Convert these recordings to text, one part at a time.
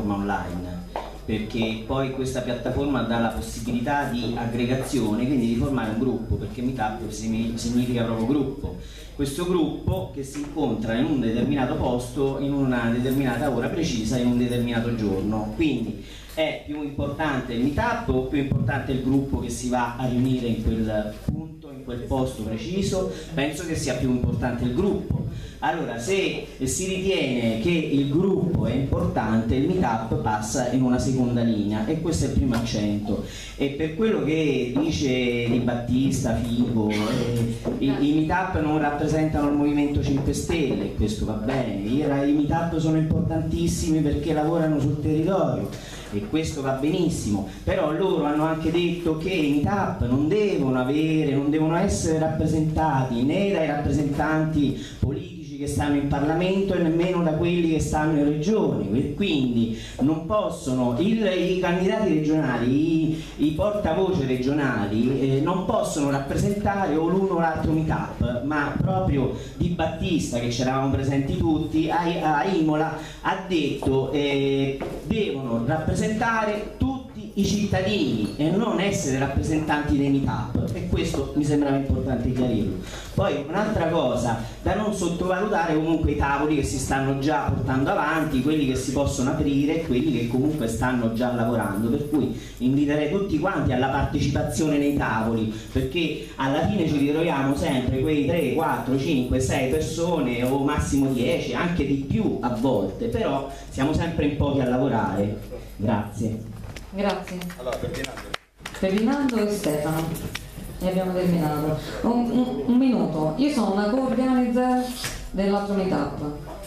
piattaforma online, perché poi questa piattaforma dà la possibilità di aggregazione, quindi di formare un gruppo, perché Meetup significa proprio gruppo. Questo gruppo che si incontra in un determinato posto, in una determinata ora precisa, in un determinato giorno. Quindi è più importante il Meetup o più importante il gruppo che si va a riunire in quel punto, in quel posto preciso? Penso che sia più importante il gruppo. Allora, se si ritiene che il gruppo è importante, il Meetup passa in una seconda linea, e questo è il primo accento. E per quello che dice Di Battista, Figo, i Meetup non rappresentano il Movimento 5 Stelle, questo va bene, i Meetup sono importantissimi perché lavorano sul territorio, e questo va benissimo, però loro hanno anche detto che i Meetup non devono essere rappresentati né dai rappresentanti politici che stanno in Parlamento e nemmeno da quelli che stanno in regioni, quindi non possono, i candidati regionali, i portavoce regionali non possono rappresentare o l'uno o l'altro Meetup, ma proprio Di Battista, che c'eravamo presenti tutti, a Imola ha detto devono rappresentare tutti i cittadini e non essere rappresentanti dei Meetup, e questo mi sembrava importante chiarirlo. Poi un'altra cosa da non sottovalutare, comunque i tavoli che si stanno già portando avanti, quelli che si possono aprire e quelli che comunque stanno già lavorando, per cui inviterei tutti quanti alla partecipazione nei tavoli, perché alla fine ci ritroviamo sempre quei 3, 4, 5, 6 persone o massimo 10, anche di più a volte, però siamo sempre in pochi a lavorare. Grazie. Grazie. Allora, Ferdinando e Stefano. E abbiamo terminato. Un minuto. Io sono una co-organizzer dell'altro Meetup.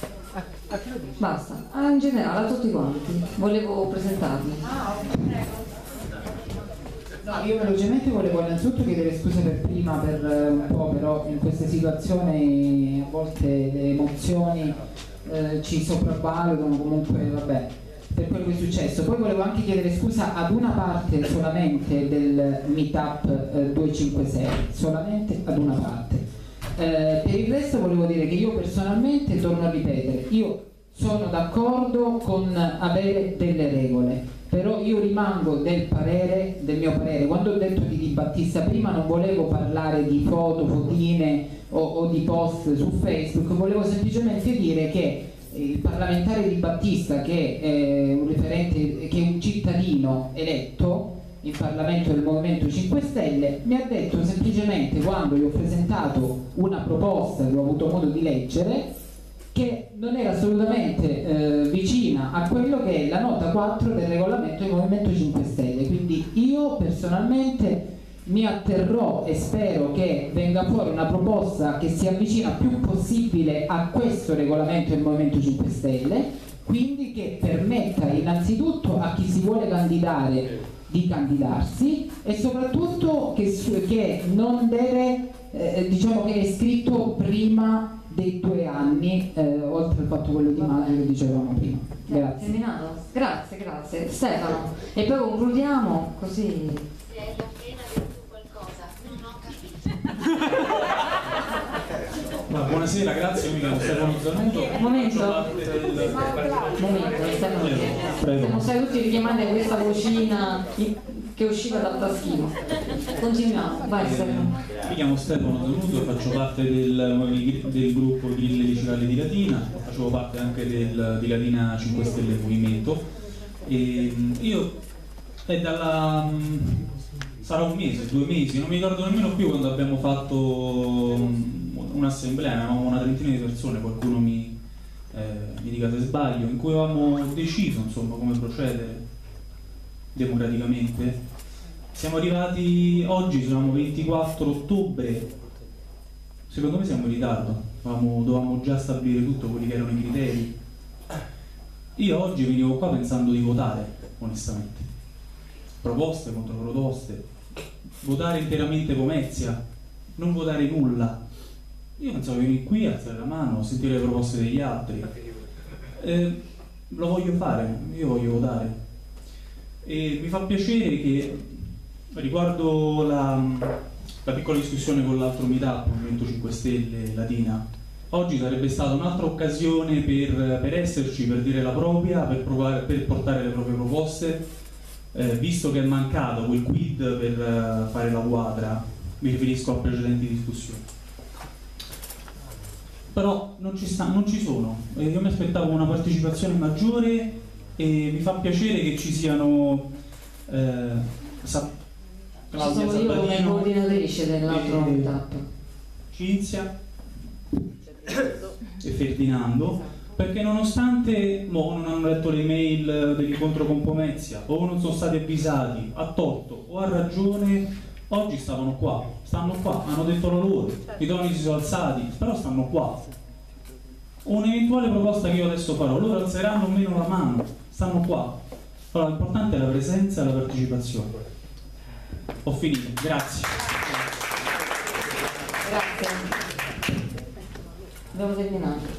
Basta. In generale, a tutti quanti. Volevo presentarmi. No, io velocemente volevo innanzitutto chiedere scusa per prima, per un po', però in queste situazioni a volte le emozioni ci sopravvalutano, comunque vabbè, per quello che è successo. Poi volevo anche chiedere scusa ad una parte solamente del Meetup 256, solamente ad una parte. Per il resto volevo dire che io personalmente, torno a ripetere, io sono d'accordo con avere delle regole, però io rimango del mio parere. Quando ho detto di Battista prima non volevo parlare di foto, fotine o di post su Facebook, volevo semplicemente dire che il parlamentare Di Battista, che è un referente, che è un cittadino eletto in Parlamento del Movimento 5 Stelle, mi ha detto semplicemente, quando gli ho presentato una proposta che ho avuto modo di leggere, che non era assolutamente vicina a quello che è la nota 4 del regolamento del Movimento 5 Stelle. Quindi io personalmente mi atterrò e spero che venga fuori una proposta che si avvicina più possibile a questo regolamento del Movimento 5 Stelle, quindi che permetta innanzitutto a chi si vuole candidare di candidarsi, e soprattutto che non deve, diciamo che è scritto prima dei 2 anni, oltre al fatto quello di maggio che dicevamo prima. Grazie. Terminato? Grazie, grazie. Stefano. E poi concludiamo così. Se hai appena detto qualcosa, non ho capito. Buonasera, grazie, io mi chiamo Stefano Zanuto. Momento, Stefano. Siamo stati tutti richiamati a questa vocina che usciva dal taschino. Continuiamo, vai Stefano. Mi chiamo Stefano Zanuto e faccio parte del gruppo Grille Liceali di Latina, facevo parte anche di Latina 5 Stelle Movimento, e io sarà un mese, 2 mesi, non mi ricordo nemmeno più, quando abbiamo fatto un'assemblea, eravamo una trentina di persone, qualcuno mi dica se sbaglio, in cui avevamo deciso insomma come procedere democraticamente. Siamo arrivati oggi, siamo 24 ottobre, secondo me siamo in ritardo, dovevamo già stabilire tutto quelli che erano i criteri. Io oggi venivo qua pensando di votare, onestamente, proposte contro proposte, votare interamente Pomezia, non votare nulla. Io pensavo di venire qui, alzare la mano, sentire le proposte degli altri. Lo voglio fare, io voglio votare. E mi fa piacere che, riguardo la piccola discussione con l'altro Meetup, Movimento 5 Stelle Latina, oggi sarebbe stata un'altra occasione per esserci, per dire la propria, per portare le proprie proposte, visto che è mancato quel quid per fare la quadra, mi riferisco a precedenti discussioni. Però non ci sono, io mi aspettavo una partecipazione maggiore e mi fa piacere che ci siano Claudia Sabatino, come coordinatrice dell'altro meetup, Cinzia e Ferdinando, perché nonostante non hanno letto le mail dell'incontro con Pomezia o non sono stati avvisati a torto o a ragione, oggi stanno qua, hanno detto la loro, i toni si sono alzati, però stanno qua. Un'eventuale proposta che io adesso farò, loro alzeranno o meno la mano, stanno qua. Allora l'importante è la presenza e la partecipazione. Ho finito, grazie. Grazie. Abbiamo terminato.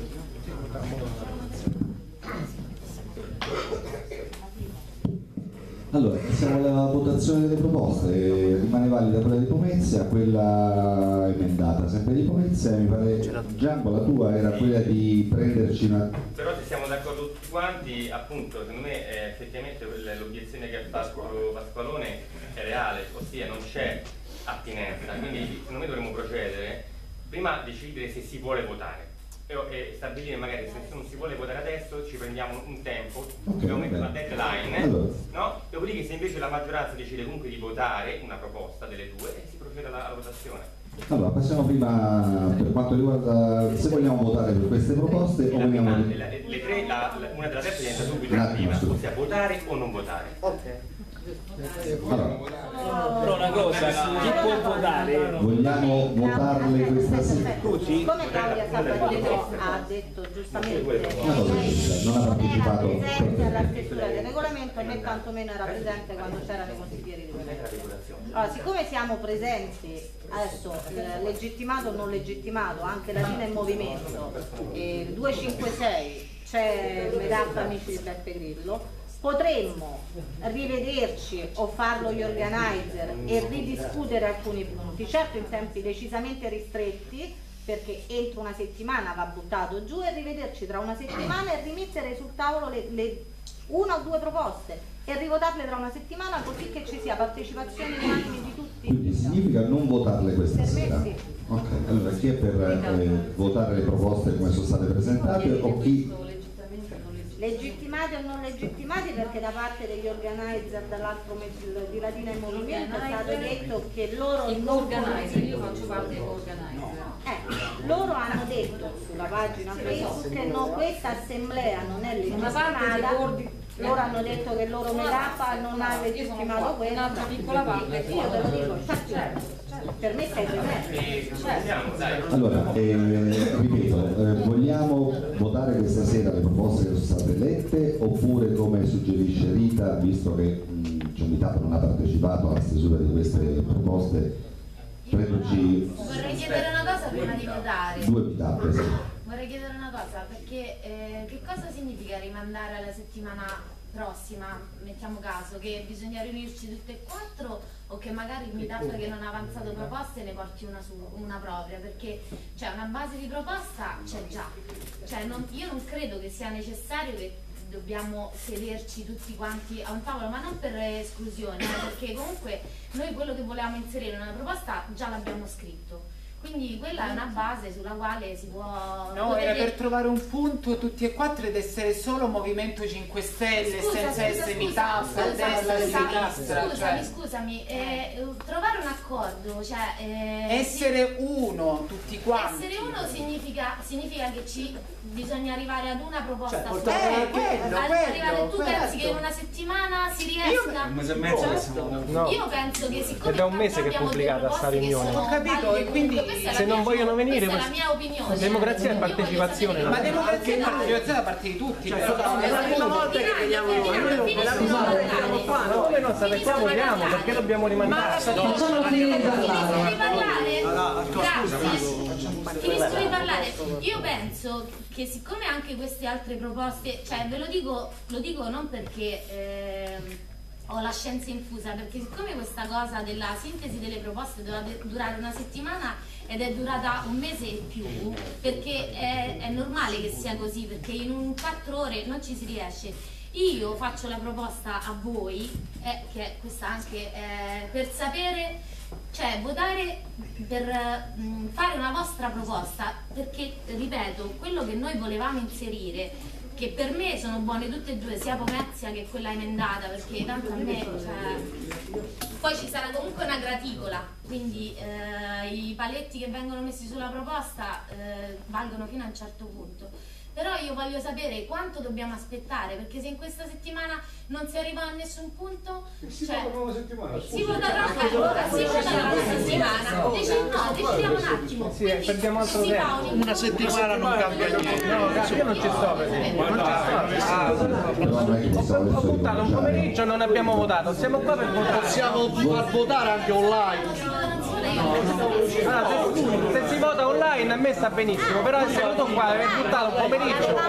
Allora, siamo alla votazione delle proposte, rimane valida quella di Pomezia, quella emendata sempre di Pomezia, mi pare Gianco la tua era quella di prenderci una... Però se siamo d'accordo tutti quanti, appunto, secondo me effettivamente l'obiezione che ha fatto Pasqualone è reale, ossia non c'è attinenza, quindi secondo me dovremmo procedere, prima decidere se si vuole votare e stabilire magari se non si vuole votare adesso ci prendiamo un tempo, dobbiamo mettere una deadline, no? Dopodiché se invece la maggioranza decide comunque di votare una proposta delle due si procede alla votazione. Allora passiamo prima per quanto riguarda se vogliamo votare per queste proposte o vogliamo... una della terza diventa subito la prima, ossia votare o non votare. Allora, però una cosa, chi può votare? Vogliamo votarle questa sera? Come Claudia Sabatino ha detto giustamente, non ha partecipato presente alla stesura del regolamento né tantomeno era presente quando c'erano i consiglieri di quella. Allora, siccome siamo presenti adesso, legittimato o non legittimato, anche la linea in movimento, 256 c'è il meetup Amici di Beppe Grillo, potremmo rivederci o farlo gli organizer e ridiscutere alcuni punti, certo in tempi decisamente ristretti, perché entro una settimana va buttato giù, e rivederci tra una settimana e rimettere sul tavolo una o due proposte e rivotarle tra una settimana, così che ci sia partecipazione unanime di tutti. Quindi significa non votarle questa sera? Sì. Ok, allora chi è per votare le proposte come sono state presentate o chi... Legittimati o non legittimati, perché da parte degli organizer dall'altro di Latina in Movimento è stato detto che loro io faccio parte dell'organizer. Loro hanno detto sulla pagina Facebook che questa assemblea non è legittimata. Loro hanno detto che il loro meetup non ha legittimato questo. Un'altra piccola parte. Io te lo dico, certo. Per me sei premesso. Allora, ripeto, vogliamo votare questa sera le proposte che sono state lette oppure, come suggerisce Rita, visto che Ciumitap non ha partecipato alla stesura di queste proposte, prenderci... Vorrei chiedere una cosa prima di votare. Due meetup, sì. Vorrei chiedere una cosa, perché che cosa significa rimandare alla settimana prossima? Mettiamo caso che bisogna riunirci tutte e quattro, o che magari il meetup che non ha avanzato proposte ne porti una propria, perché una base di proposta c'è già. Io non credo che sia necessario che dobbiamo sederci tutti quanti a un tavolo, ma non per esclusione, perché comunque noi quello che volevamo inserire in una proposta già l'abbiamo scritto. Quindi quella è una base sulla quale si può... No, era per trovare un punto tutti e quattro ed essere solo Movimento 5 Stelle, senza essere meetup, destra e sinistra. Scusami, trovare un accordo, essere uno, tutti quanti. Essere uno significa che bisogna arrivare ad una proposta. Quello. Tu pensi che in una settimana si riesca? Un mese e mezzo. Io penso che siccome è da un mese che è pubblicata sta riunione. Ho capito, e quindi se non vogliono venire, questa è la mia opinione. Democrazia e partecipazione. Ma democrazia e partecipazione da parte di tutti. È la prima volta che vediamo noi. Come non state qua, vogliamo, perché dobbiamo rimandare? Facciamo finire di parlare. Finisco di parlare. Io penso che siccome anche queste altre proposte, ve lo dico non perché ho la scienza infusa, perché siccome questa cosa della sintesi delle proposte doveva durare una settimana ed è durata un mese e più, perché è normale che sia così, perché in 4 ore non ci si riesce. Io faccio la proposta a voi, che è questa anche per sapere, cioè votare per fare una vostra proposta, perché ripeto, quello che noi volevamo inserire, che per me sono buone tutte e due, sia Pomezia che quella emendata, perché tanto a me, cioè, poi ci sarà comunque una graticola, quindi i paletti che vengono messi sulla proposta valgono fino a un certo punto. Però io voglio sapere quanto dobbiamo aspettare, perché se in questa settimana non si arriva a nessun punto, si vota una settimana. Si vota tra una settimana. Decidiamo un attimo. Sì, perdiamo altro tempo. Una settimana non cambia niente. No, io non ci sto, ho puntato un pomeriggio, non abbiamo votato. Siamo qua per votare. Possiamo far votare anche online. Allora, se si vota online a me sta benissimo, però è venuto qua, aver buttato un pomeriggio.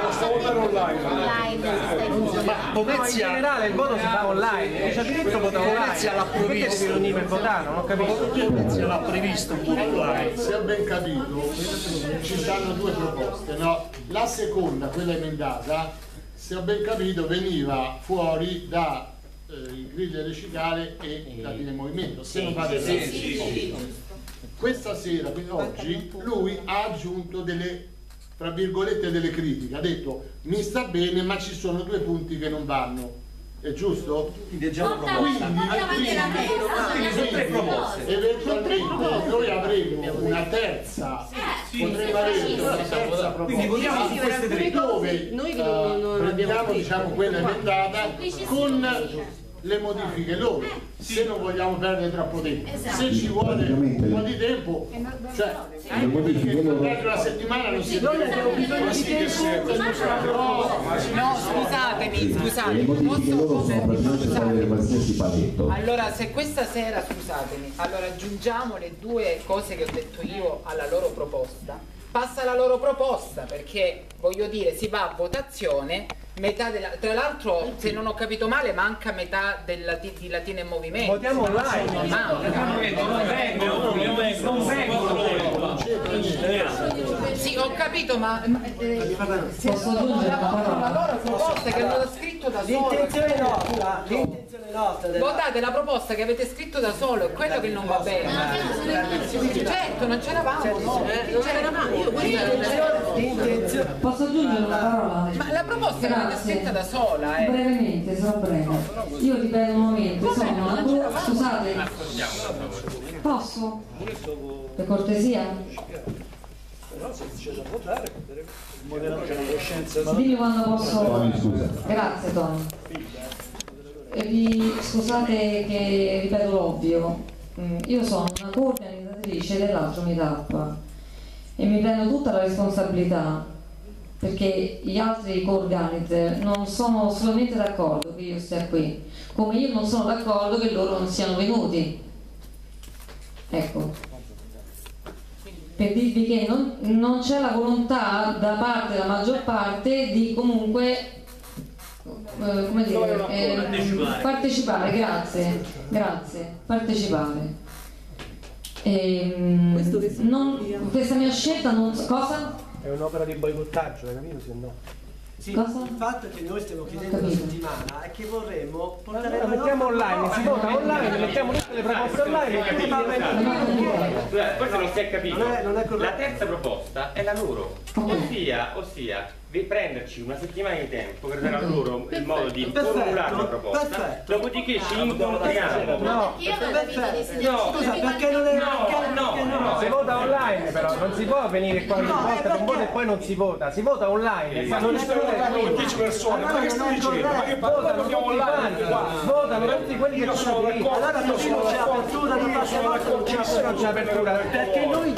Ma No, in generale il voto si fa online, c'è diritto a votare online. Perché si riunì per votare? Non ho capito. Pomezia l'ha previsto un voto online. Se ho ben capito, ci stanno 2 proposte, no? La seconda, quella emendata, se ho ben capito, veniva fuori da il Grillo e le Cicale e la Fine Movimento, se non vado errato. Questa sera, quindi oggi, lui ha aggiunto delle, tra virgolette, delle critiche, ha detto mi sta bene ma ci sono 2 punti che non vanno, è giusto? Quindi sono 3 proposte. Eventualmente noi avremo una terza, potremmo avere una terza proposta dove prendiamo, diciamo, quella emendata con le modifiche loro, se non vogliamo perdere troppo tempo. Se ci vuole un po' di tempo, cioè le modifiche per una settimana non si No, scusatemi, allora se questa sera, scusatemi, allora aggiungiamo le 2 cose che ho detto io alla loro proposta, passa la loro proposta, perché voglio dire si va a votazione, metà della, tra l'altro se non ho capito male manca metà di Latina in Movimento. Votiamo online. Non vengono. Sì, ho capito, ma posso aggiungere la loro proposta che hanno scritto da solo. L'intenzione nostra, votate la proposta che avete scritto da solo, è quello che non va bene. Certo, non c'eravamo, no? Posso aggiungere una parola? Ma la proposta l'avete scritta da sola, Brevemente, sarò breve. Io ripeto un momento, sono una scusate. Posso? Per cortesia? Dimmi quando posso. Grazie Tony. Scusate che ripeto l'ovvio. Io sono una coorganizzatrice dell'altro meetup e mi prendo tutta la responsabilità, perché gli altri co-organizzer non sono assolutamente d'accordo che io stia qui, come io non sono d'accordo che loro non siano venuti. Ecco, per dirvi che non c'è la volontà da parte della maggior parte di comunque come dire, partecipare, grazie, partecipare. Questa mia scelta non cosa? È un'opera di boicottaggio, hai capito? Se no. Sì, cosa? Il fatto che noi stiamo chiedendo una settimana è che vorremmo portare la mettiamo online, si vota online, mettiamo tutte le proposte online. Forse non si è capito. La terza proposta è la loro, ossia di prenderci una settimana di tempo per dare a loro il modo di formulare la proposta, dopodiché ci incontriamo. No, perché non è no, si vota online, però non si può venire qua ogni volta con voto e poi non si vota, si vota online. Non ci con 10 persone, ma che sto dicendo? Ma che votano tutti quanti, votano tutti quelli che sono qui. Allora non c'è apertura di non c'è apertura, perché noi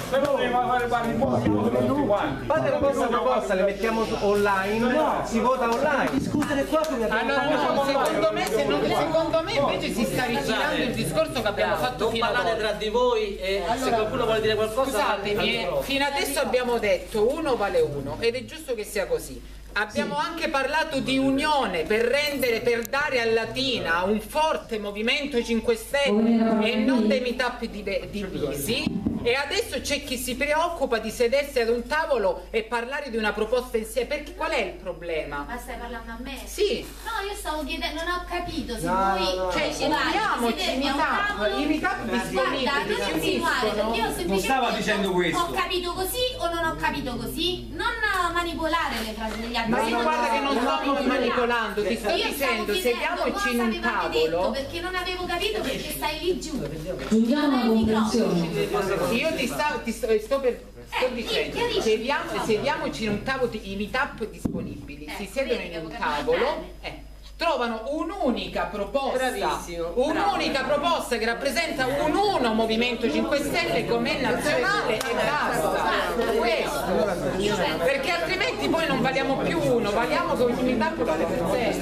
fate la vostra proposta, le mettiamo online, si vota online. Discutere qua come secondo me invece si sta rigirando il discorso che abbiamo fatto fino ad ora. Parlate tra di voi e se qualcuno vuole dire qualcosa. Scusatemi, fino adesso abbiamo detto 1 vale 1 ed è giusto che sia così. Abbiamo anche parlato di unione per dare a Latina un forte movimento 5 Stelle e non dei meetup divisi. E adesso c'è chi si preoccupa di sedersi ad un tavolo e parlare di una proposta insieme. Perché qual è il problema? Ma stai parlando a me? Sì. No, io stavo chiedendo, non ho capito se No, voi no, cioè, sedermi a un tavolo. i meetup disponibili. Guarda, non insinuare, perché io semplicemente non stava dicendo questo. Ho capito così o non ho capito così? Non manipolare le frasi degli altri. Ma io guarda che non sto manipolando, ti sto dicendo, sediamoci in un tavolo. Perché non avevo capito perché stai lì giù. Giungiamo a comprensione. Io sto dicendo, sediamoci in un tavolo, i meetup disponibili, si siedono in un tavolo, trovano un'unica proposta, proposta che rappresenta un movimento 5 Stelle come nazionale e basta. Questo. Perché altrimenti poi non valiamo più uno, valiamo come un meetup vale per sé.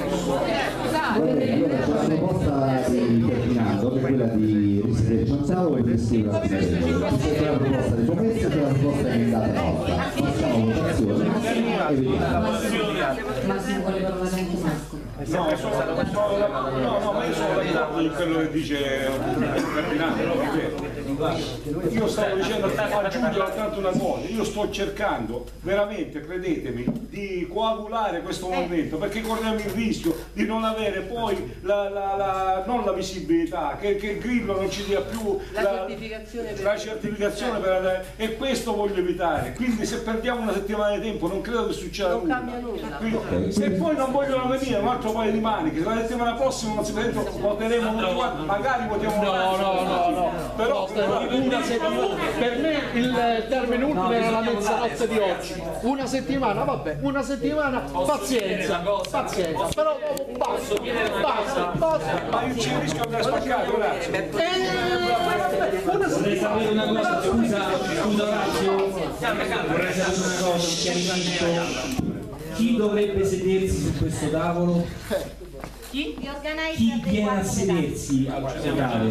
C'è una proposta di Ferdinando che è quella di risederci a un tavolo e gestire la situazione. C'è una proposta di promessa e c'è una proposta emendata nota. Passiamo a votazione e vediamo. Massimo vuole parlare anche Marco. No, ma io sono d'accordo con quello che dice Ferdinando, io stavo dicendo, aggiungo soltanto una cosa, io sto cercando veramente, credetemi, di coagulare questo movimento, perché corriamo il rischio di non avere poi non la visibilità, che il Grillo non ci dia più la certificazione e questo voglio evitare. Quindi se perdiamo una settimana di tempo non credo che succeda nulla. Quindi, se poi non vogliono venire un altro paio di maniche, se la settimana prossima non si presenta, voteremo magari votiamo no, però una settimana, per me il termine ultimo era la mezzanotte di oggi, una settimana, vabbè, una settimana, pazienza, però basta, ma io ci rischio di aver spaccato, grazie. Vorrei sapere una cosa, scusa Orazio, vorrei sapere una cosa, un chiarimento. Chi dovrebbe sedersi su questo tavolo? Chi viene a sedersi al tavolo?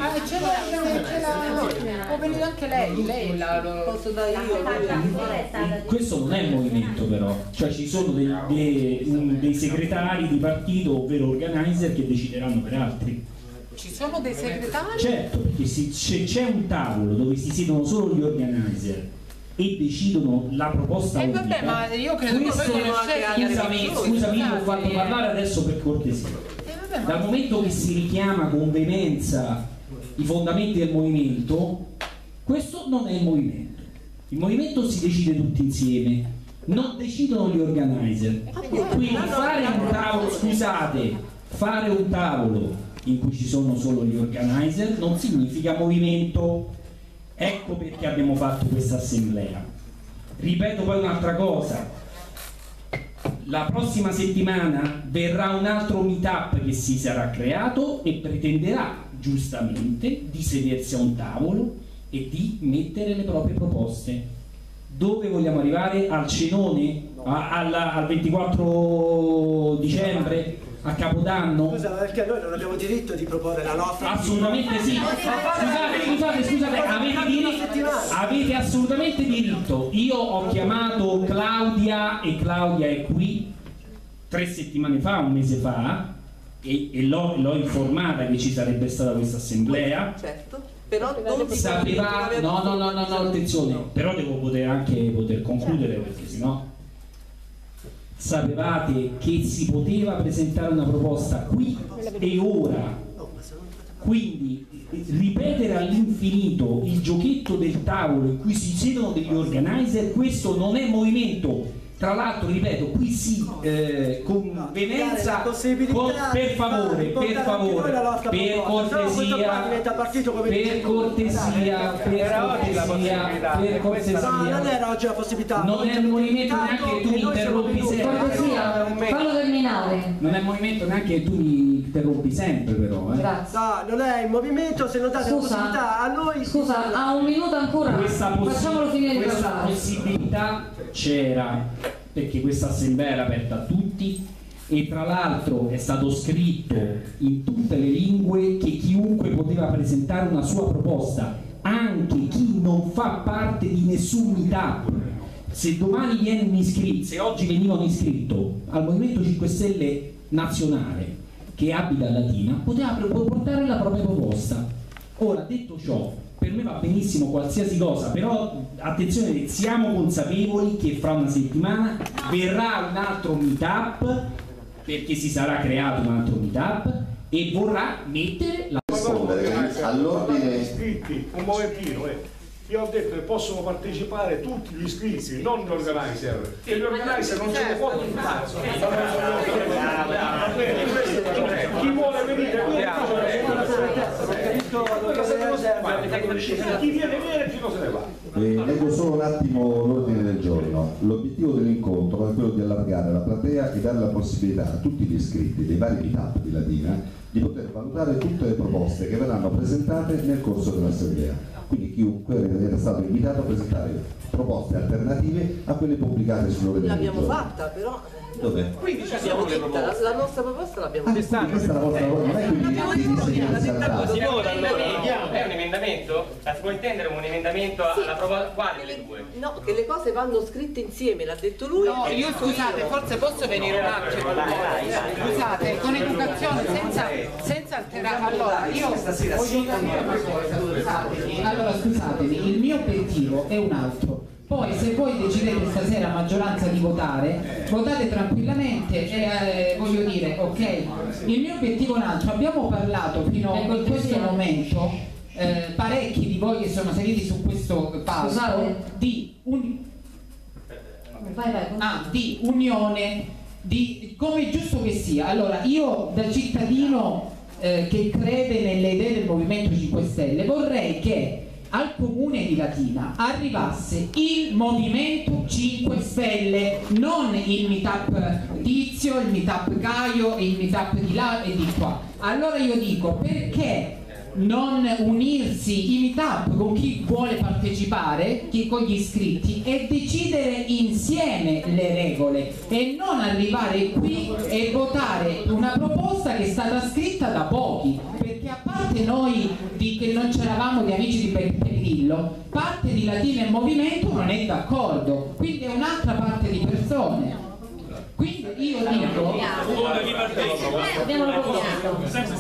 Può venire anche lei posso dare io. Questo non è il movimento però, cioè ci sono dei segretari di partito, ovvero organizer, che decideranno per altri. Ci sono dei segretari? Certo, perché se c'è un tavolo dove si siedono solo gli organizer e decidono la proposta unica. Vabbè, ma io credo che scusami, ho fatto parlare adesso per cortesia. Dal momento che si richiama con veemenza i fondamenti del movimento, questo non è il movimento. Il movimento si decide tutti insieme, non decidono gli organizer. Quindi fare un tavolo in cui ci sono solo gli organizer non significa movimento. Ecco perché abbiamo fatto questa assemblea. Ripeto poi un'altra cosa: la prossima settimana verrà un altro meetup che si sarà creato e pretenderà giustamente di sedersi a un tavolo e di mettere le proprie proposte. Dove vogliamo arrivare? Al cenone? Al 24 dicembre? A Capodanno? Scusa, perché noi non abbiamo diritto di proporre la nostra? Assolutamente sì. Scusate, avete assolutamente diritto. Io ho chiamato Claudia e Claudia è qui 3 settimane fa, un mese fa, e l'ho informata che ci sarebbe stata questa assemblea. Certo, però non sapeva. No, attenzione, però devo poter concludere, perché sennò. Sapevate che si poteva presentare una proposta qui e ora, quindi ripetere all'infinito il giochetto del tavolo in cui si siedono degli organizer, questo non è movimento. Tra l'altro, ripeto, qui sì, con veemenza, per favore, per cortesia. No, non era oggi la possibilità. Non è il movimento neanche che tu mi interrompi sempre. Fallo terminare. Non è il movimento neanche che tu mi interrompi sempre, però. Grazie. No, non è il movimento se non date la possibilità a noi. Scusa, ha un minuto ancora. Facciamolo finire di parlare. Questa possibilità c'era, perché questa assemblea era aperta a tutti e tra l'altro è stato scritto in tutte le lingue che chiunque poteva presentare una sua proposta, anche chi non fa parte di nessun meetup. se domani viene un iscritto, se oggi veniva un iscritto al Movimento 5 Stelle nazionale che abita a Latina, poteva portare la propria proposta. Ora, detto ciò, per me va benissimo qualsiasi cosa, però attenzione, siamo consapevoli che fra una settimana verrà un altro meetup, perché si sarà creato un altro meetup e vorrà mettere la all'ordine iscritti, un momentino, io ho detto che possono partecipare tutti gli iscritti, non gli organizer, e gli organizer non ce ne può un cazzo. Chi vuole venire chi viene e chi non se ne va. Leggo solo un attimo l'ordine del giorno. L'obiettivo dell'incontro è quello di allargare la platea e dare la possibilità a tutti gli iscritti dei vari meetup di Latina di poter valutare tutte le proposte che verranno presentate nel corso dell'assemblea. Quindi chiunque era stato invitato a presentare proposte alternative a quelle pubblicate sull'ordine del giorno. L'abbiamo fatta, però. Dove? Quindi abbiamo detta, la nostra proposta l'abbiamo questa è la vostra proposta, non è quindi di è un emendamento? La si può intendere come un emendamento alla proposta? Quale delle due? No, che le cose vanno scritte insieme, l'ha detto lui. No, io scusate, forse posso venire un attimo. Scusate, con educazione, senza alterare. Allora, io voglio dire una cosa, allora scusatemi, il mio obiettivo è un altro. Poi se voi decidete stasera a maggioranza di votare, votate tranquillamente e voglio dire, ok, il mio obiettivo è un altro. Abbiamo parlato fino a questo momento, parecchi di voi che sono seduti su questo palco, di unione, di come è giusto che sia. Allora io da cittadino che crede nelle idee del Movimento 5 Stelle vorrei che al comune di Latina arrivasse il Movimento 5 Stelle, non il meetup Tizio, il meetup Caio e il meetup di là e di qua. Allora io dico, perché non unirsi i meetup con chi vuole partecipare, con gli iscritti, e decidere insieme le regole e non arrivare qui e votare una proposta che è stata scritta da pochi, perché a parte noi che non c'eravamo di amici di Peccadillo, parte di Latina e Movimento non è d'accordo, quindi è un'altra parte di persone. Quindi io dico abbiamo la proposta.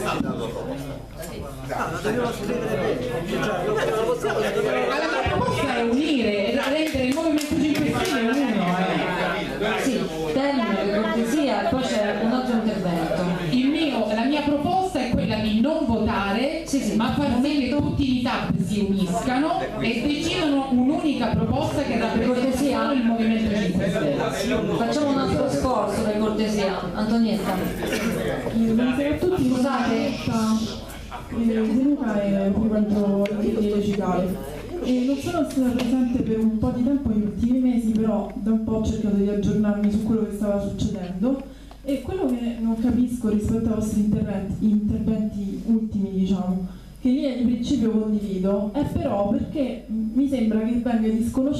La dobbiamo scrivere bene. La mia proposta è unire e rendere il Movimento 5 Stelle uno. Sì, termine per cortesia, poi c'è un altro intervento. La mia proposta è quella di non votare, ma far sì che tutti i meetup si uniscano e decidano un'unica proposta che rappresenta il Movimento 5 Stelle. Facciamo un altro sforzo per cortesia. Antonietta. Buonasera a tutti, scusate. De Luca e frequento il Cicale. Non sono stata presente per un po' di tempo negli ultimi mesi, però da un po' ho cercato di aggiornarmi su quello che stava succedendo, e quello che non capisco rispetto ai vostri interventi ultimi, diciamo, che linea di principio condivido, è però perché mi sembra che vengano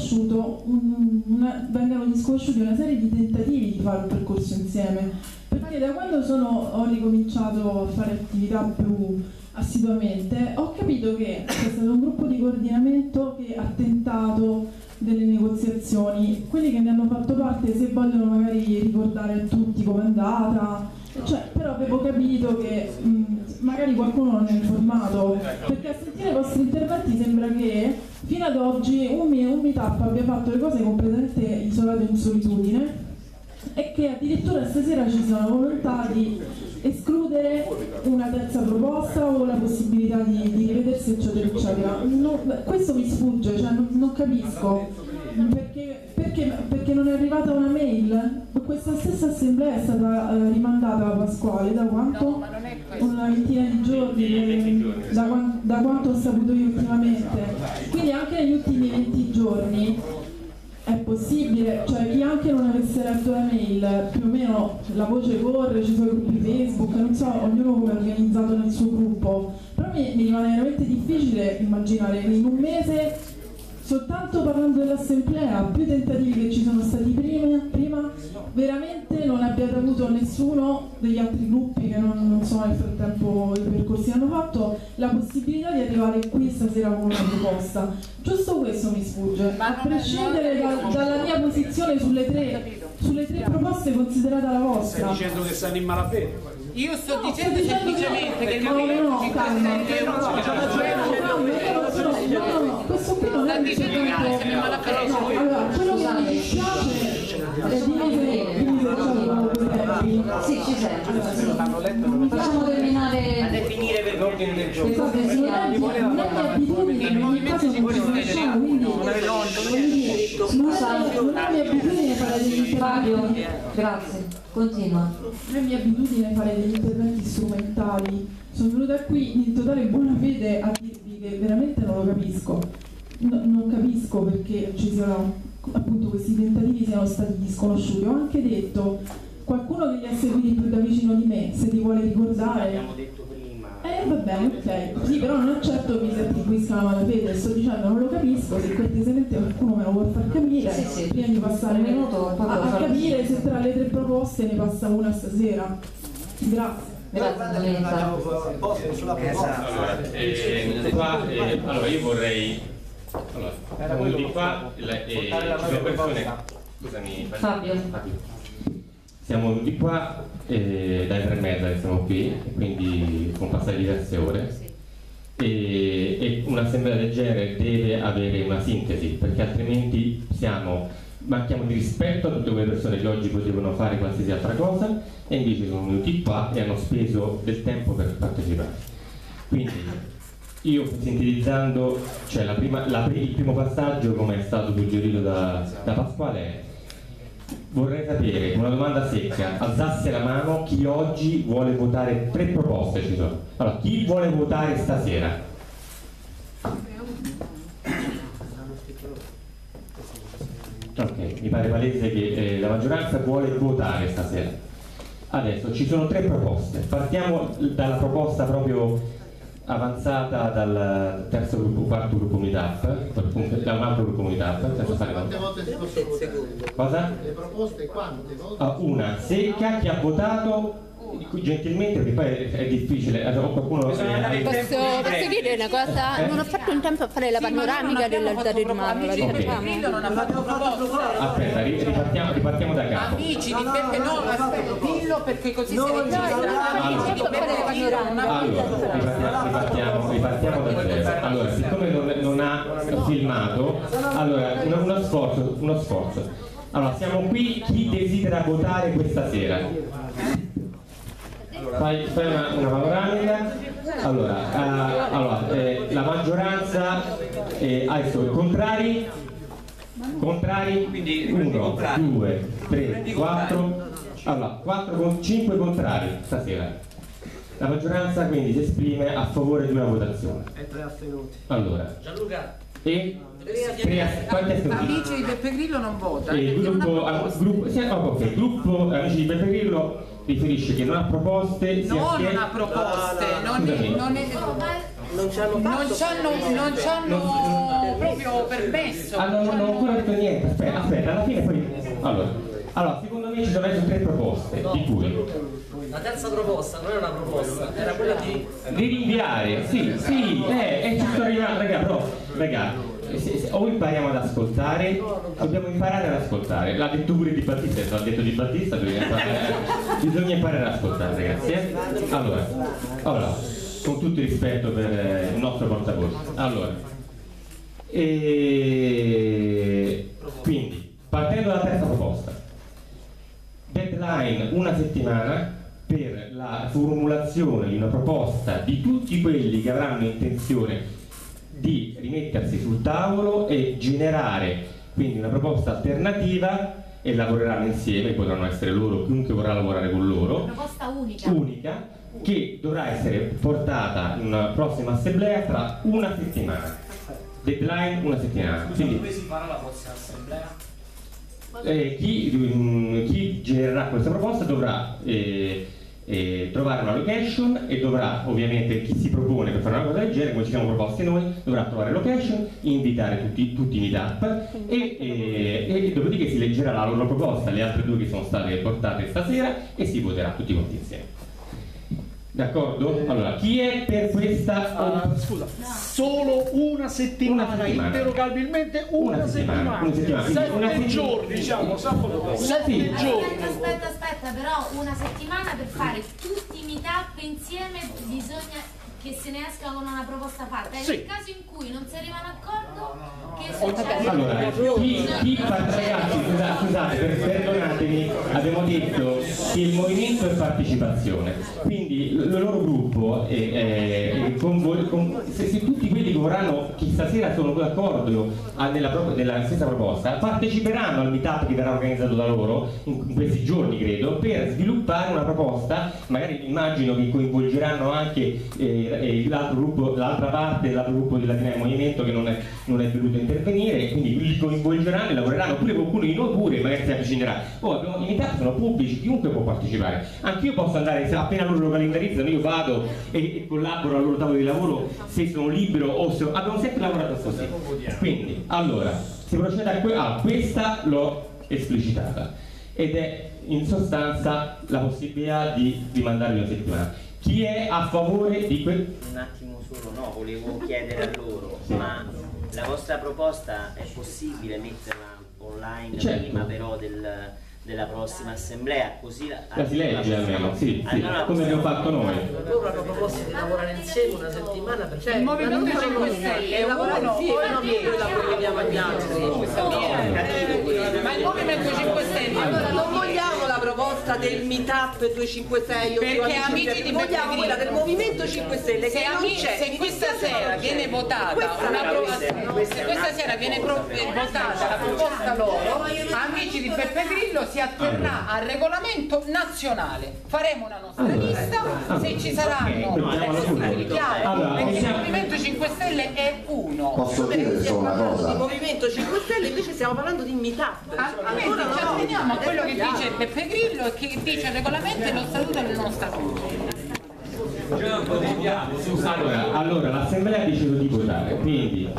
disconosciuti una serie di tentativi di fare un percorso insieme, perché da quando ho ricominciato a fare attività più assiduamente ho capito che c'è stato un gruppo di coordinamento che ha tentato delle negoziazioni. Quelli che ne hanno fatto parte, se vogliono magari ricordare a tutti com'è andata, però avevo capito che magari qualcuno non è informato, perché a sentire i vostri interventi sembra che fino ad oggi un meetup abbia fatto le cose completamente isolato in solitudine, e che addirittura stasera ci sia una volontà di escludere una terza proposta o la possibilità di rivedersi, eccetera eccetera. Questo mi sfugge, non capisco perché non è arrivata una mail. Questa stessa assemblea è stata rimandata a Pasquale da quanto? Una ventina di giorni, da quanto ho saputo io ultimamente, quindi anche negli ultimi 20 giorni è possibile, chi anche non avesse letto la mail, più o meno la voce corre, ci sono i gruppi Facebook, non so ognuno come è organizzato nel suo gruppo, però mi rimane veramente difficile immaginare che in un mese, soltanto parlando dell'assemblea, più tentativi che ci sono stati prima, veramente non abbiate avuto nessuno degli altri gruppi, che non so nel frattempo i percorsi che hanno fatto, la possibilità di arrivare qui stasera con una proposta. Giusto questo mi sfugge, a prescindere dalla mia posizione sulle tre proposte considerate la vostra. Stai dicendo che stanno in malafede? Io sto dicendo semplicemente che no, questo qui non è allora, quello che mi dispiace è sì, ci sento. Facciamo terminare a definire per l'ordine del giorno. Non è mia abitudine, in ogni caso non ci conosciamo, quindi scusa, non è mia abitudine fare degli interventi. Grazie, continua. Non è mia abitudine fare degli interventi strumentali. Sono venuta qui in totale buona fede a dirvi che veramente non lo capisco. Non capisco perché ci siano appunto questi tentativi siano stati disconosciuti. Ho anche detto, qualcuno che li ha seguiti più da vicino di me, se ti vuole ricordare. Abbiamo detto prima. Va bene, ok. Sì, però non accetto che mi si attribuisca la malafede, sto dicendo non lo capisco, se cortesemente qualcuno me lo vuole far capire, prima di passare a capire se tra le tre proposte ne passa una stasera. Grazie. Allora io vorrei di qua ci sono persone, scusami Fabio, siamo venuti qua dai 3:30 che siamo qui, quindi sono passate diverse ore e un'assemblea del genere deve avere una sintesi, perché altrimenti manchiamo di rispetto a tutte quelle persone che oggi potevano fare qualsiasi altra cosa e invece sono venuti qua e hanno speso del tempo per partecipare. Quindi io, sintetizzando, cioè il primo passaggio, come è stato suggerito da Pasquale, è: vorrei sapere, una domanda secca, alzasse la mano chi oggi vuole votare. 3 proposte ci sono. Allora, chi vuole votare stasera? Ok, mi pare palese che la maggioranza vuole votare stasera. Adesso ci sono 3 proposte. Partiamo dalla proposta proprio avanzata dal terzo gruppo, quarto gruppo meetup, da un altro gruppo meetup. Quante volte si possono votare? Cosa? Le proposte quante volte? Una secca, chi ha votato gentilmente, perché poi è difficile. Qualcuno posso dire una cosa? Non ho fatto in tempo a fare la panoramica dell'altare romano, la rifacciamo? Non ha fatto proposta. Aspetta, ripartiamo da capo. Amici di Beppe, no, aspetta, dillo perché così si registra. Amici di Beppe, ripartiamo da zero. Allora, siccome non ha filmato, allora uno sforzo. Allora, siamo qui, chi desidera votare questa sera? Fai una panoramica. Allora, la maggioranza adesso contrari, quindi 1, 2, 3, 4, allora 5 contrari stasera. La maggioranza quindi si esprime a favore di una votazione. E 3 astenuti. Allora, Gianluca. E quanti astenuti? Amici di Beppe Grillo non vota. Il gruppo Amici di Beppe Grillo riferisce che non ha proposte. Non ha proposte, non ci hanno proprio permesso. Non ho ancora detto niente, aspetta, alla fine poi. Allora, secondo me ci sono adesso 3 proposte, di cui la terza proposta non è una proposta, era quella di rinviare, sì, ci sto arrivando, raga, o impariamo ad ascoltare, dobbiamo imparare ad ascoltare. L'ha detto pure Di Battista, l'ha detto Di Battista, bisogna imparare ad ascoltare, ragazzi. Allora, con tutto il rispetto per il nostro portavoce. Allora, quindi, partendo dalla terza proposta, deadline una settimana per la formulazione di una proposta di tutti quelli che avranno intenzione di rimettersi sul tavolo e generare quindi una proposta alternativa, e lavoreranno insieme, potranno essere loro, chiunque vorrà lavorare con loro, una proposta unica che dovrà essere portata in una prossima assemblea tra una settimana. Deadline una settimana. Quindi, dove si farà la prossima assemblea? Chi genererà questa proposta dovrà trovare una location e dovrà, ovviamente, chi si propone per fare una cosa del genere, come ci siamo proposti noi, dovrà trovare location, invitare tutti i meetup e e dopodiché si leggerà la loro proposta, le altre due che sono state portate stasera, e si voterà tutti quanti insieme. D'accordo? Allora, chi è per questa... scusa, solo una settimana, interrogabilmente una settimana. 7 giorni, diciamo, sabato. 7 giorni. Aspetta, però una settimana per fare tutti i meetup insieme bisogna che se ne esca con una proposta fatta. E nel caso in cui non si arriva a un accordo, che succede? Allora, ragazzi, scusate, perdonatemi, abbiamo detto che il movimento è partecipazione, quindi il loro gruppo se tutti quelli che vorranno, che stasera sono d'accordo nella stessa proposta, parteciperanno al meetup che verrà organizzato da loro in questi giorni, credo, per sviluppare una proposta, magari immagino che coinvolgeranno anche l'altro gruppo, l'altra parte dell'altro gruppo di Latina del Movimento che non è venuto a intervenire, quindi li coinvolgeranno e lavoreranno, pure qualcuno di noi pure magari si avvicinerà. I meetup sono pubblici, chiunque può partecipare, anche io posso andare, se appena loro lo calendarizzano io vado e collaboro al loro tavolo di lavoro se sono libero o se abbiamo sempre lavorato così. Quindi allora si procede a questa l'ho esplicitata ed è in sostanza la possibilità di mandarvi una settimana. Chi è a favore di quel... Un attimo solo, no, volevo chiedere a loro, ma la vostra proposta è possibile metterla online prima però della prossima assemblea, così la si legge almeno, sì, allora, come abbiamo fatto noi. Loro hanno proposto di lavorare insieme una settimana per il Movimento 5 Stelle è lavorare insieme, non quello che vediamo agli altri. Ma il Movimento 5 Stelle allora non vogliamo la proposta del meetup 256 perché amici di vogliamo quella del Movimento 5 Stelle che non c'è. Se questa sera viene votata la proposta loro, amici di Beppe Grillo si atterrà al regolamento nazionale, faremo una nostra lista, se ci saranno le possibili chiare, perché il Movimento 5 Stelle è uno. Posso dire solo una cosa? Il Movimento 5 Stelle invece stiamo parlando di meetup. Altrimenti ci atteniamo a quello che dice Beppe Grillo e che dice il regolamento e lo statuto del non statuto. Allora l'assemblea ha deciso di votare, quindi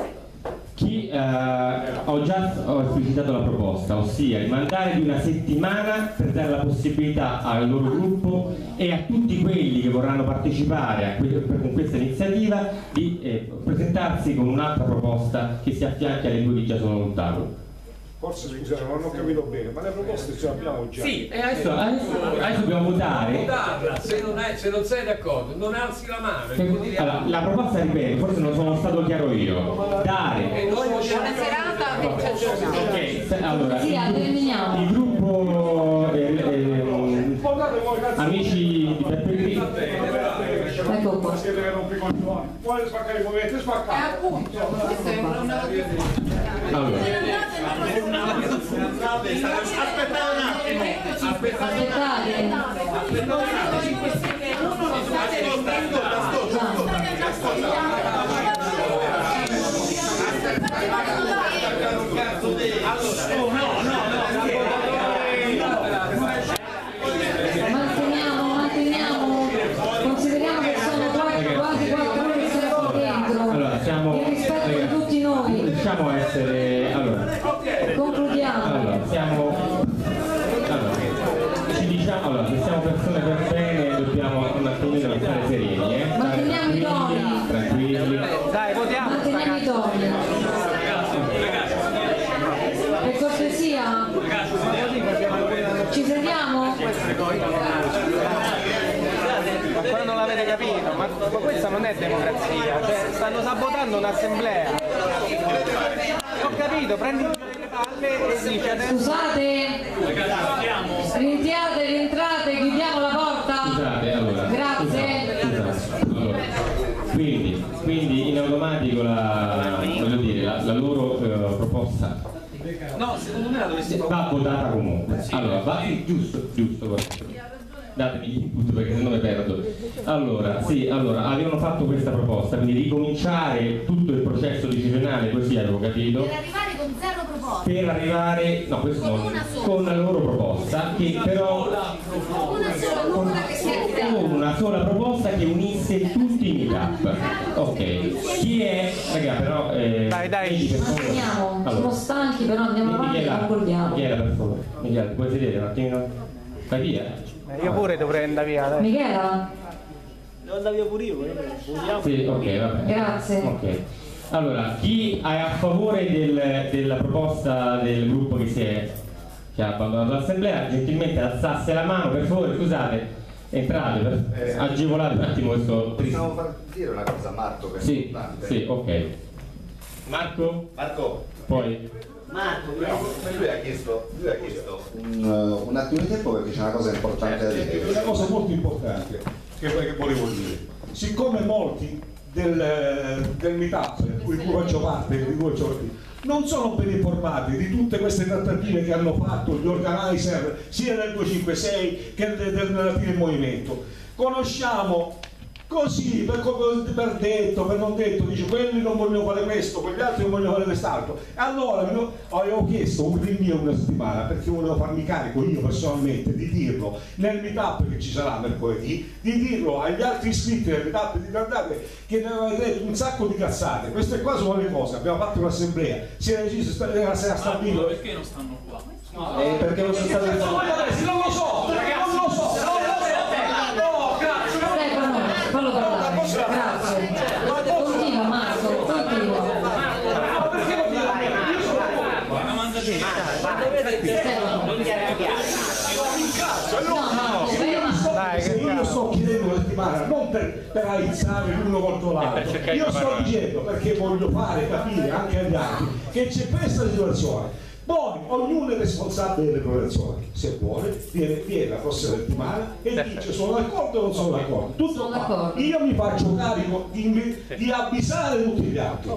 ho già esplicitato la proposta, ossia rimandare di una settimana per dare la possibilità al loro gruppo e a tutti quelli che vorranno partecipare con questa iniziativa di presentarsi con un'altra proposta che si affianchi alle due che già sono sul tavolo. Forse scusate, non ho capito bene, ma le proposte ce le abbiamo già. Sì, adesso dobbiamo votare. Se non sei d'accordo, non alzi la mano. Allora, la proposta, ripeto, forse non sono stato chiaro io. Dare. Buona serata e ok, allora. Sì, terminiamo. Il gruppo amici di Beppe Grillo. Ecco qua. Vuole spaccare il movimento, spacca. Appunto, questo è una Aspettate un attimo. Manteniamo, consideriamo che sono quasi 4 ore che siamo dentro. Allora, il rispetto di tutti noi. Riusciamo a essere. Concludiamo. Allora, se siamo persone per bene dobbiamo un attimino stare sereni, Manteniamo i toni. Tranquilli. Dai, votiamo. Manteniamo i toni. Per cortesia. Ci sediamo? Ancora non l'avete capito, ma questa non è democrazia, cioè stanno sabotando un'assemblea. Ho capito, prendi le palle e dici adesso. Scusate, rientrate, chiudiamo la porta. Scusate, allora. Grazie. Allora, quindi in automatico la loro proposta va votata comunque. Allora, giusto. Datemi gli input perché se no mi perdo. Allora, avevano fatto questa proposta, quindi ricominciare tutto il processo decisionale, così avevo capito. Per arrivare con 0 proposte. per arrivare, no, questo no, con la loro proposta, che però con una sola proposta che unisse tutti i meetup. Ok, chi è? Raga, però dai. Andiamo, Allora. sono stanchi, però andiamo avanti e concludiamo. Michela, per favore. Michela, puoi sedere un attimino? Vai via. Io pure dovrei andare via, dai. Michela? Devo andare via pure io, Sì, ok, va bene. Grazie. Ok. Allora, chi è a favore della proposta del gruppo che ha abbandonato l'assemblea, gentilmente alzasse la mano, per favore, scusate, entrate per agevolare un attimo questo triste. Possiamo far dire una cosa a Marco che è Sì, importante? sì, ok. Marco? Poi? Marco, lui ha chiesto un attimo di tempo perché c'è una cosa importante da dire. Una cosa molto importante che volevo dire. Siccome molti del meetup di cui faccio parte, non sono ben informati di tutte queste trattative che hanno fatto gli organizer sia del 256 che della fine movimento. Conosciamo così per detto, per non detto, dice quelli non vogliono fare questo, quegli altri non vogliono fare quest'altro. E allora io avevo chiesto un rinvio una settimana perché volevo farmi carico io personalmente di dirlo nel meetup che ci sarà mercoledì, di dirlo agli altri iscritti del meetup di guardate che ne avevate detto un sacco di cazzate. Queste qua sono le cose, abbiamo fatto un'assemblea, si era deciso, era stabilito. Perché non stanno qua? Perché non sono stati non lo so, ragazzi, non lo so. Fallo parlare, grazie. Continua Marco, continua. Se io sto chiedendo una settimana non per aizzare l'uno contro l'altro, io sto dicendo perché voglio fare capire anche agli altri che c'è questa situazione. Poi ognuno è responsabile delle proprie azioni, se vuole viene la prossima settimana e dice sono d'accordo o non sono d'accordo, tutto qua. Io mi faccio carico di avvisare tutti gli altri.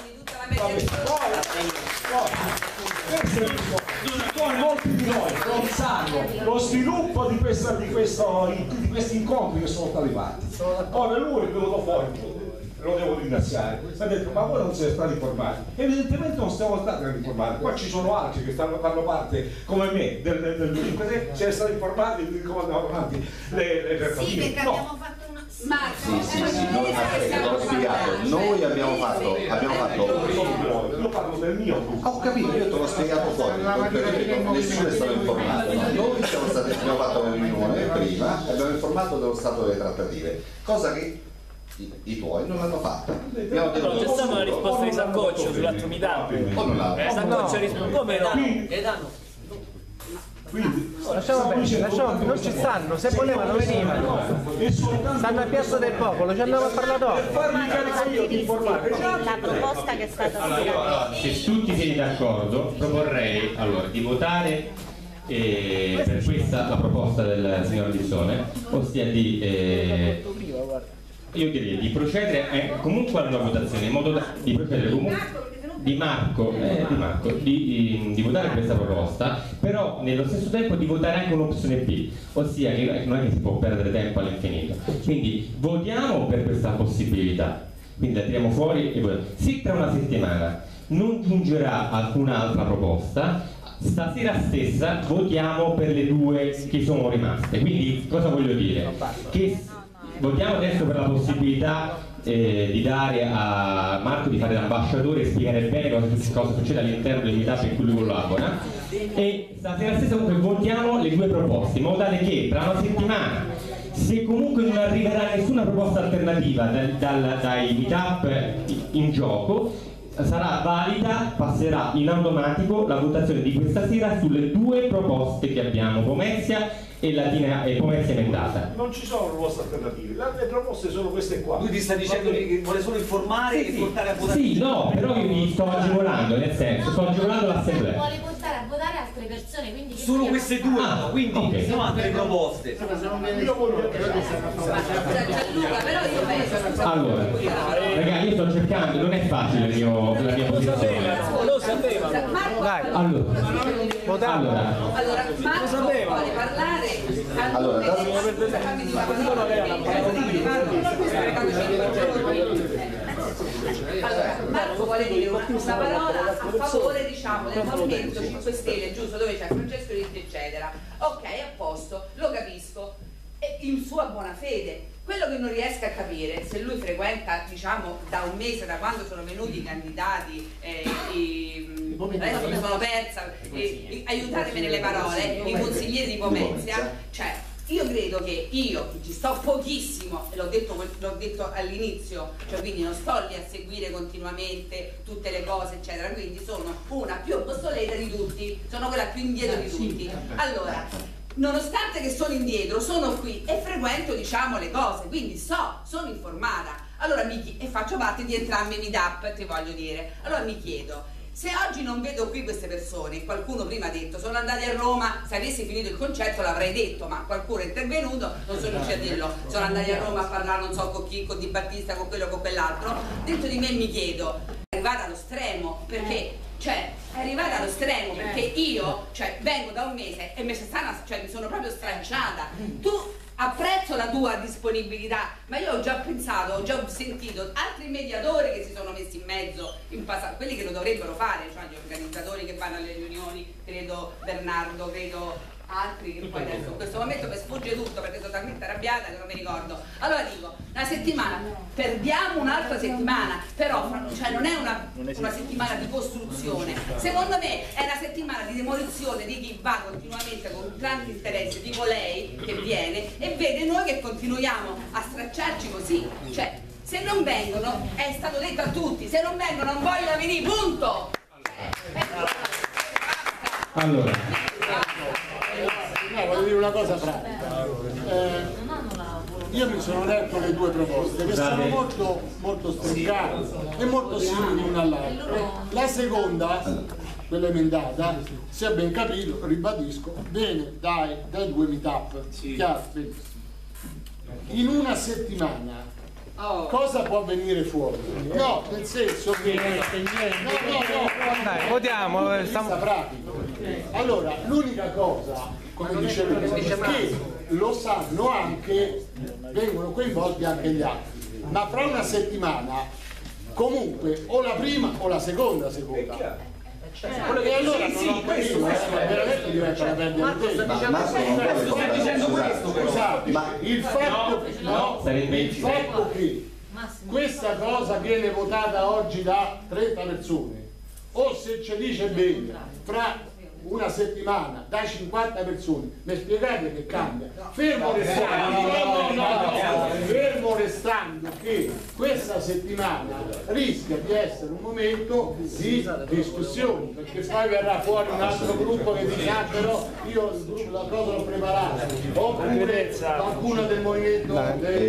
Poi molti di noi non sanno lo sviluppo di questi incontri che sono stati fatti. Ora lui è venuto fuori, lo devo ringraziare, mi ha detto ma voi non siete stati informati, evidentemente non siamo stati informati, qua ci sono altri che fanno parte come me del 5 siete stati informati di come andavano avanti le trattative. Sì, perché abbiamo fatto una... L'ho spiegato, noi abbiamo fatto io parlo del mio gruppo. Ho capito, io te l'ho spiegato fuori, perché nessuno è stato informato. Noi abbiamo fatto una riunione prima e abbiamo informato dello stato delle trattative, cosa che i tuoi non l'hanno fatta. Però c'è stata una risposta di Saccoccio sull'altro meetup. Saccoccio risponde come no? Lasciamo bene, non ci stanno, se volevano venivano. Stanno a Piazza del Popolo, ci andiamo a parlare dopo. La proposta che è stata allora, se tutti siete d'accordo, proporrei allora di votare per questa la proposta del signor Lissone, ossia io direi di procedere comunque alla votazione, in modo di procedere comunque di votare questa proposta, però nello stesso tempo di votare anche un'opzione B, ossia che non è che si può perdere tempo all'infinito. Quindi votiamo per questa possibilità, quindi la tiriamo fuori e votiamo. Se tra una settimana non giungerà alcun'altra proposta, stasera stessa votiamo per le due che sono rimaste. Quindi cosa voglio dire? Che votiamo adesso per la possibilità di dare a Marco di fare l'ambasciatore e spiegare bene cosa succede all'interno del meetup in cui lui collabora, e stasera stessa comunque votiamo le due proposte in modo tale che tra una settimana, se comunque non arriverà nessuna proposta alternativa dai meetup in gioco, sarà valida, passerà in automatico la votazione di questa sera sulle due proposte che abbiamo, Pomezia e Latina e Pomezia emendata. Non ci sono proposte alternative, le proposte sono queste qua. Lui ti sta dicendo che vuole solo informare e portare a votare. Sì, no, però io vi sto agevolando, nel senso, sto agevolando l'assemblea. Vuole portare a votare altre persone, quindi che solo queste due, quindi okay. sono altre proposte. Allora, ragazzi, io sto cercando, non è facile la mia posizione. Lo sapevano. Dai, allora, Marco vuole parlare. Allora, Marco vuole dire una parola a favore, diciamo, del Movimento 5 Stelle, giusto, dove c'è Francesco Ritti eccetera. Ok, a posto, lo capisco, in sua buona fede. Quello che non riesco a capire, se lui frequenta, diciamo, da un mese, da quando sono venuti i candidati, adesso mi sono persa, aiutatemi nelle parole, i consiglieri di Pomezia, cioè io credo che io, che ci sto pochissimo, e l'ho detto all'inizio, cioè quindi non sto lì a seguire continuamente tutte le cose eccetera, quindi sono una più obsoleta di tutti, sono quella più indietro di tutti. Allora, nonostante che sono indietro, sono qui e frequento, diciamo, le cose, quindi sono informata. Allora e faccio parte di entrambi i meetup, ti voglio dire. Allora mi chiedo, se oggi non vedo qui queste persone, qualcuno prima ha detto sono andati a Roma, se avessi finito il concetto l'avrei detto, ma qualcuno è intervenuto, non sono riuscito a dirlo, sono andati a Roma a parlare non so con chi, con Di Battista, con quello o con quell'altro. Dentro di me mi chiedo, è arrivata allo stremo, perché cioè è arrivata allo stremo, perché io vengo da un mese e mi sono proprio stracciata. Tu apprezzo la tua disponibilità, ma io ho già pensato, ho già sentito altri mediatori che si sono messi in mezzo in passato, quelli che lo dovrebbero fare, cioè gli organizzatori che vanno alle riunioni, credo Bernardo, credo altri che poi adesso in questo momento mi sfugge tutto perché sono talmente arrabbiata che non mi ricordo. Allora dico, una settimana, perdiamo un'altra settimana, però cioè non è una settimana di costruzione, secondo me è una settimana di demolizione di chi va continuamente con tanti interessi, tipo lei che viene e vede noi che continuiamo a stracciarci così, cioè se non vengono, è stato detto a tutti, se non vengono non vogliono venire, punto. Allora voglio dire una cosa pratica. Io mi sono letto le due proposte che sono molto streccate e molto simili l'una all'altra. La seconda, quella emendata, se ben capito, ribadisco, viene dai due meetup. In una settimana cosa può venire fuori? No, nel senso che dai, votiamo, pratico. Allora, l'unica cosa, come dicevo prima, che lo sanno anche, vengono coinvolti anche gli altri, ma fra una settimana comunque o la prima o la seconda si vota. E allora non ho capito, veramente diventa una perdita di tempo. Scusate, il fatto che questa cosa viene votata oggi da 30 persone, o se ci dice bene, fra una settimana da 50 persone, mi spiegate che cambia? Fermo restando che questa settimana rischia di essere un momento di discussione, perché poi verrà fuori un altro gruppo che dice però io la cosa l'ho preparata, oppure qualcuno del movimento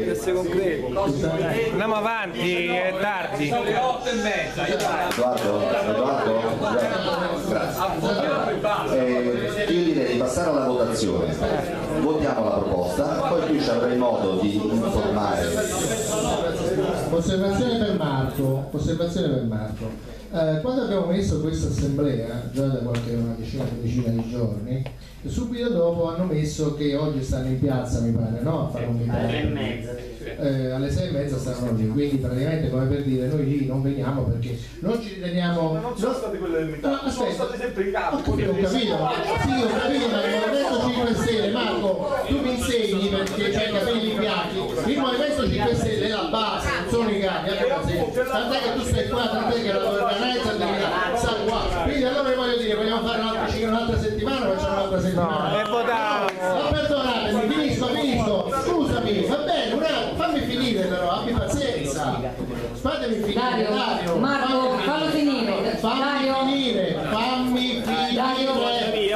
andiamo avanti, è tardi. Sono le 8:30. Edoardo, grazie. Io direi di passare alla votazione. Votiamo la proposta, poi qui ci avrai modo di informare. Osservazione per Marco. Quando abbiamo messo questa assemblea, già da una decina di giorni, subito dopo hanno messo che oggi stanno in piazza, mi pare, no? A fare un meeting. Alle 6:30 stanno lì, quindi praticamente come per dire noi lì non veniamo perché non ci riteniamo. Ma non sono state quelle del meeting, sono state sempre in campo. Ho capito, sì, ho capito, ma il Movimento 5 Stelle, Marco, tu mi insegni perché c'hai i capelli bianchi, il Movimento 5 Stelle è la base, non sono i capi, tant'è che tu stai qua, tant'è che la governanza sta qua, quindi allora voglio dire, vogliamo fare un'altra settimana, facciamo un'altra settimana. No, e votiamo. Ma perdonatemi, finisco, scusami, va bene, fammi finire però, abbi pazienza, fatemi finire, Dario. Marco, fallo finire. Fammi finire.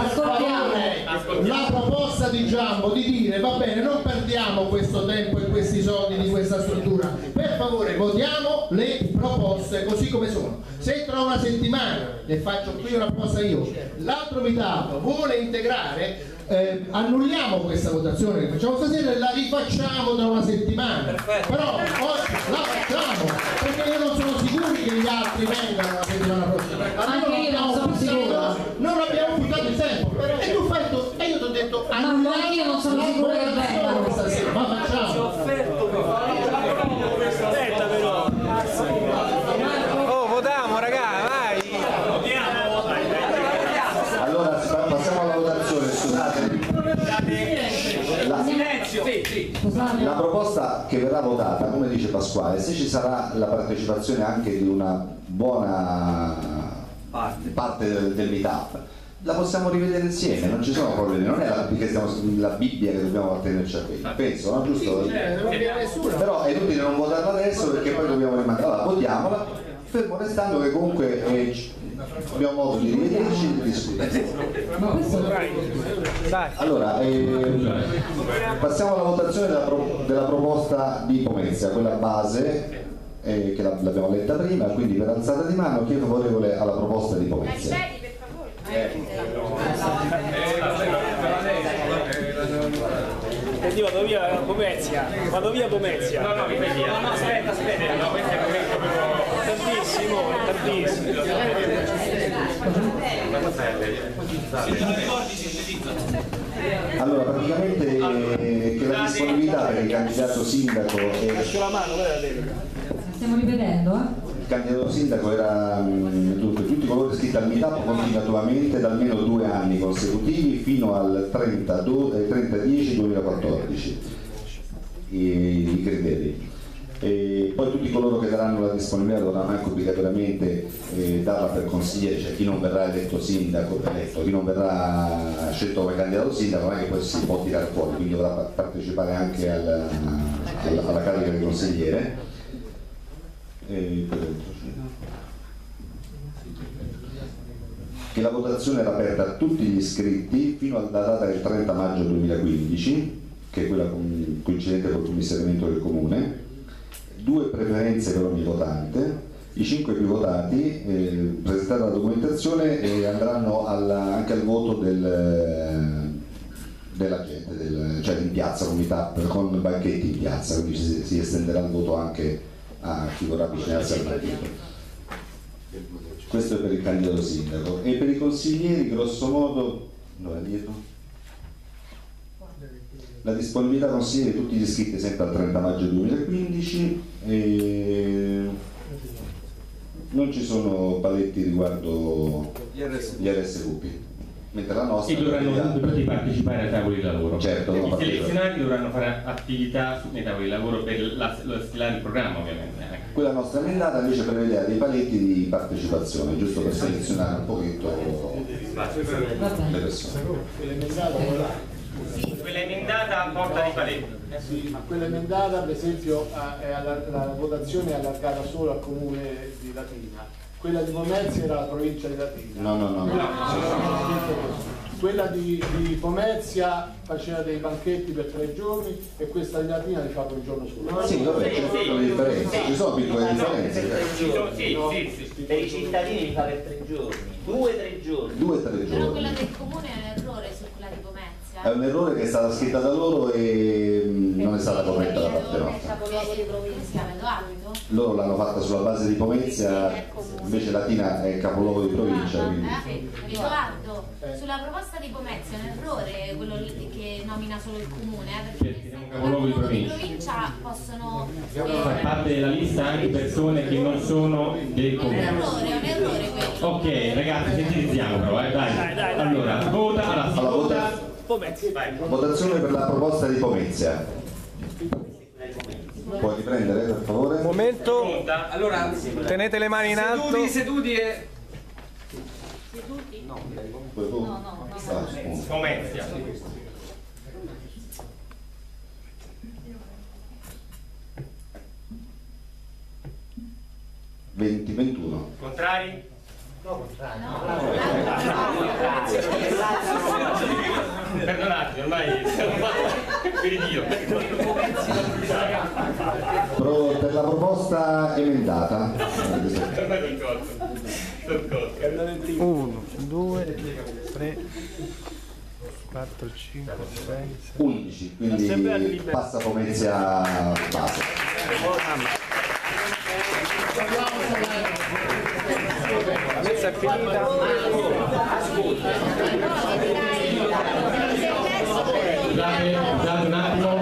La proposta di Giambo di dire va bene, non perdiamo questo tempo e questi soldi di questa struttura, per favore votiamo le proposte così come sono. Se tra una settimana, ne faccio qui una proposta io, l'altro meetup vuole integrare, annulliamo questa votazione che facciamo stasera e la rifacciamo tra una settimana. Però oggi la facciamo perché io non sono sicuro che gli altri vengano la settimana prossima. Anche io non sono sicura. Non abbiamo buttato il tempo e tu fai e io ti ho detto annulliamo, io non sono sicura che vengano stasera, ma facciamo. Aspetta però. Allora passiamo alla votazione, scusate. La proposta che verrà votata, come dice Pasquale, se ci sarà la partecipazione anche di una buona parte del meetup, la possiamo rivedere insieme, non ci sono problemi, non è la Bibbia che dobbiamo tenerci a quello, penso, no? Giusto? Però è inutile non votarla adesso perché poi dobbiamo rimanere. Allora votiamola, fermo restando che comunque abbiamo modo di rivederci e di discutere. Allora, passiamo alla votazione della proposta di Pomezia, quella base che l'abbiamo letta prima, quindi per alzata di mano chi è favorevole alla proposta di Pomezia. Io vado via Pomezia, No, aspetta. No, questo è il momento tardissimo. Allora, praticamente che la disponibilità per il candidato sindaco Stiamo rivedendo, Il candidato sindaco era dunque, tutti coloro iscritti al meetup continuativamente da almeno 2 anni consecutivi fino al 30/10/2014 i criteri. E poi tutti coloro che daranno la disponibilità dovranno anche obbligatoriamente darla per consigliere, cioè chi non verrà eletto sindaco, chi non verrà scelto come candidato sindaco non è che poi si può tirare fuori, quindi dovrà partecipare anche alla carica di consigliere. Che la votazione era aperta a tutti gli iscritti fino alla data del 30 maggio 2015, che è quella coincidente col commissariamento del comune. 2 preferenze per ogni votante. I 5 più votati presentata la documentazione andranno anche al voto della gente, cioè in piazza con banchetti in piazza, quindi si estenderà il voto anche a chi vorrà avvicinarsi al partito. Questo è per il candidato sindaco. E per i consiglieri, grosso modo, dove è dietro? La disponibilità consiglieri tutti gli iscritti sempre al 30 maggio 2015 e non ci sono paletti riguardo gli RSVP. Mentre la nostra e dovranno tutti partecipare ai tavoli di lavoro. Certo, i selezionati dovranno fare attività nei tavoli di lavoro per stilare il programma, ovviamente. Quella nostra emendata invece prevede dei paletti di partecipazione, giusto per selezionare un pochetto le persone. Quella emendata porta dei paletti. Ma quella emendata per esempio la votazione è allargata solo al comune di Latina. Quella di Pomezia era la provincia di Latina. No. Quella di Pomezia faceva dei banchetti per 3 giorni e questa di Latina li fa per un giorno solo. Sì, vabbè, ci sono piccole differenze, ci sono piccole differenze. Sì. Per i cittadini li fa per 3 giorni, 2-3 giorni. 2-3 Però giorni. quella del comune è un errore su quella di Pomezia. È un errore che è stata scritta da loro e non è stata corretta da parte nostra. Loro l'hanno fatta sulla base di Pomezia, invece Latina è capoluogo di provincia. Quindi... Edoardo, sulla proposta di Pomezia è un errore quello lì che nomina solo il comune, perché capoluogo di provincia possono far parte della lista anche persone che non sono del comune. È un errore quello. Ok, ragazzi, sensibilizziamo però, dai. Allora, vota. Votazione per la proposta di Pomezia. Puoi riprendere per favore? Momento. Allora, tenete le mani in alto. Seduti e... No. Pomezia. (20-21). Contrari? Perdonatemi, ormai per Dio. Per la proposta emendata. 1, 2, 3, 4, 5, 6, 11, quindi passa Pomezia base. La messa è finita. Scusate un attimo.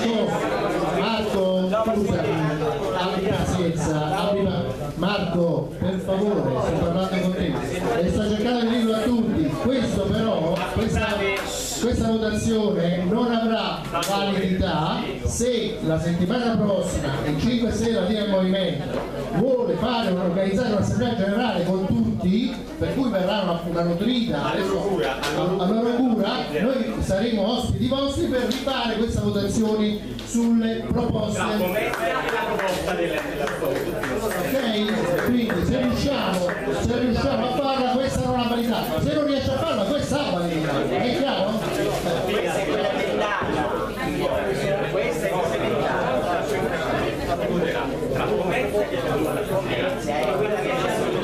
Marco, scusami, abbi pazienza, Marco, per favore, sto parlando con te e sto cercando di dirlo a tutti, questo però, questa votazione non avrà validità se la settimana prossima il 5 Stelle Latina del Movimento vuole organizzare un'assemblea generale con tutti, per cui verrà una nutrita a loro cura, noi saremo ospiti vostri per rifare questa votazione sulle proposte. La proposta della ok? Quindi se riusciamo a farla questa non ha validità, se non riesce a farla questa ha validità, è chiaro? Questa è quella emendata, questa è quella emendata, tra Comezza e Comezza è quella che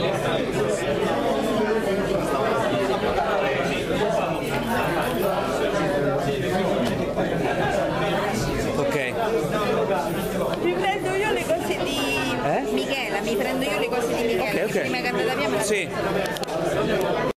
ok. Mi prendo io le cose di Michela, mi prendo io le cose di Michela, Ok, ok. prima carta da via me la Sì.